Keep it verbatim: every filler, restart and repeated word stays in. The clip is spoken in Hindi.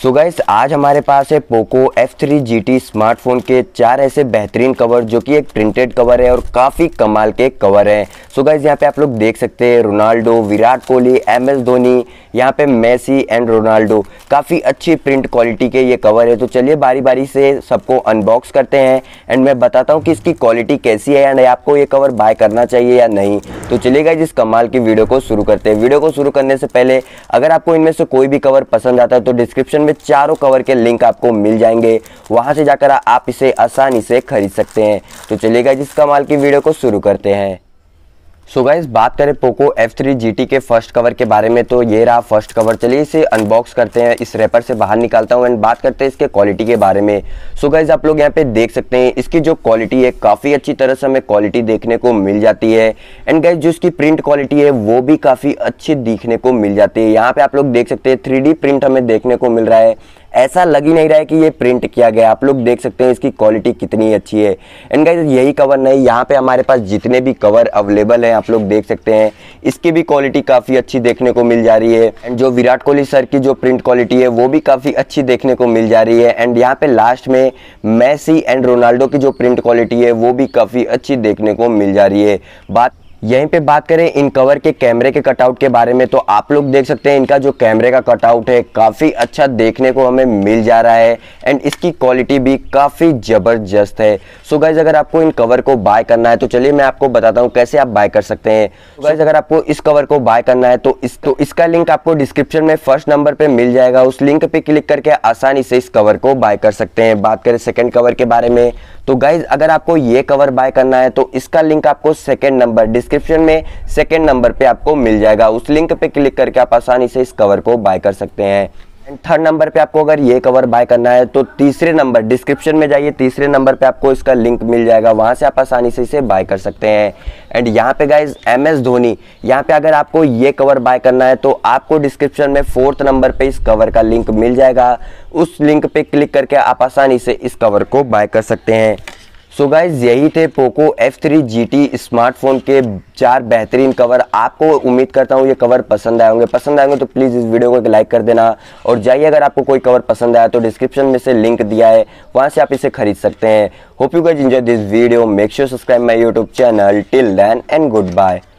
सो गाइस आज हमारे पास है Poco F three G T smartphone के चार ऐसे बेहतरीन कवर जो कि एक प्रिंटेड कवर है और काफ़ी कमाल के कवर हैं। सो गाइस यहाँ पे आप लोग देख सकते हैं Ronaldo, Virat Kohli, M S Dhoni, यहाँ पे मेसी एंड रोनाल्डो, काफ़ी अच्छी प्रिंट क्वालिटी के ये कवर है। तो चलिए बारी बारी से सबको अनबॉक्स करते हैं एंड मैं बताता हूँ कि इसकी क्वालिटी कैसी है एंड आपको ये कवर बाय करना चाहिए या नहीं। तो चलिए गाइस इस कमाल की वीडियो को शुरू करते हैं। वीडियो को शुरू करने से पहले अगर आपको इनमें से कोई भी कवर पसंद आता है तो डिस्क्रिप्शन में चारों कवर के लिंक आपको मिल जाएंगे, वहां से जाकर आप इसे आसानी से खरीद सकते हैं। तो चलिए गाइस इस कमाल की वीडियो को शुरू करते हैं। सो so गाइस बात करें Poco F three G T के फर्स्ट कवर के बारे में तो ये रहा फर्स्ट कवर। चलिए इसे अनबॉक्स करते हैं, इस रैपर से बाहर निकालता हूँ एंड बात करते हैं इसके क्वालिटी के बारे में। सो so गाइस आप लोग यहाँ पे देख सकते हैं इसकी जो क्वालिटी है काफ़ी अच्छी तरह से हमें क्वालिटी देखने को मिल जाती है एंड गाइस जो इसकी प्रिंट क्वालिटी है वो भी काफ़ी अच्छी दिखने को मिल जाती है। यहाँ पे आप लोग देख सकते हैं थ्री डी प्रिंट हमें देखने को मिल रहा है, ऐसा लग ही नहीं रहा है कि ये प्रिंट किया गया। आप लोग देख सकते हैं इसकी क्वालिटी कितनी अच्छी है एंड गाइस यही कवर नहीं, यहाँ पे हमारे पास जितने भी कवर अवेलेबल हैं आप लोग देख सकते हैं इसकी भी क्वालिटी काफ़ी अच्छी देखने को मिल जा रही है एंड जो विराट कोहली सर की जो प्रिंट क्वालिटी है वो भी काफ़ी अच्छी देखने को मिल जा रही है एंड यहाँ पे लास्ट में मेसी एंड रोनाल्डो की जो प्रिंट क्वालिटी है वो भी काफ़ी अच्छी देखने को मिल जा रही है। बात यहीं पे बात करें इन कवर के कैमरे के कटआउट के बारे में तो आप लोग देख सकते हैं इनका जो कैमरे का कटआउट है काफ़ी अच्छा देखने को हमें मिल जा रहा है एंड इसकी क्वालिटी भी काफ़ी ज़बरदस्त है। सो गाइज अगर आपको इन कवर को बाय करना है तो चलिए मैं आपको बताता हूँ कैसे आप बाय कर सकते हैं। तो गाइज अगर आपको इस कवर को बाय करना है तो इस तो इसका लिंक आपको डिस्क्रिप्शन में फर्स्ट नंबर पर मिल जाएगा, उस लिंक पर क्लिक करके आसानी से इस कवर को बाय कर सकते हैं। बात करें सेकेंड कवर के बारे में तो गाइज अगर आपको ये कवर बाय करना है तो इसका लिंक आपको सेकेंड नंबर डिस्क्रिप्शन में सेकेंड नंबर पे आपको मिल जाएगा, उस लिंक पे क्लिक करके आप आसानी से इस कवर को बाय कर सकते हैं। एंड थर्ड नंबर पे आपको अगर ये कवर बाय करना है तो तीसरे नंबर डिस्क्रिप्शन में जाइए, तीसरे नंबर पे आपको इसका लिंक मिल जाएगा, वहां से आप आसानी से इसे बाय कर सकते हैं। एंड यहाँ पे गाइज एम एस धोनी, यहाँ पे अगर आपको ये कवर बाय करना है तो आपको डिस्क्रिप्शन में फोर्थ नंबर पे इस कवर का लिंक मिल जाएगा, उस लिंक पे क्लिक करके आप आसानी से इस कवर को बाय कर सकते हैं। सो गाइज यही थे Poco F three G T smartphone के चार बेहतरीन कवर। आपको उम्मीद करता हूँ ये कवर पसंद आए होंगे, पसंद आएंगे तो प्लीज़ इस वीडियो को एक लाइक कर देना और जाइए अगर आपको कोई कवर पसंद आया तो डिस्क्रिप्शन में से लिंक दिया है, वहाँ से आप इसे खरीद सकते हैं। Hope you guys enjoy this video, make sure subscribe my YouTube channel. Till then and good bye.